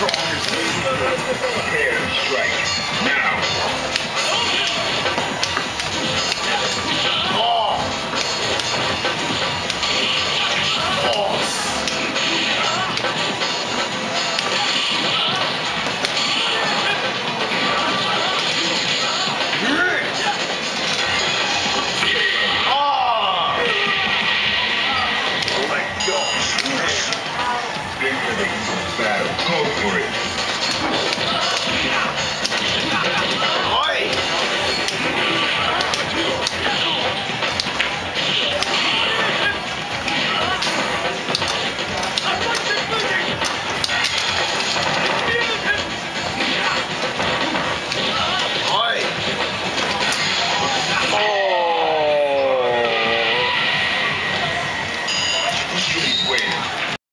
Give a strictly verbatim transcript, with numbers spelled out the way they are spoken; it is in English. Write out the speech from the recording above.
Prepare to strike. Now. Oh. Oh. Let go. Into the battle. Go for it.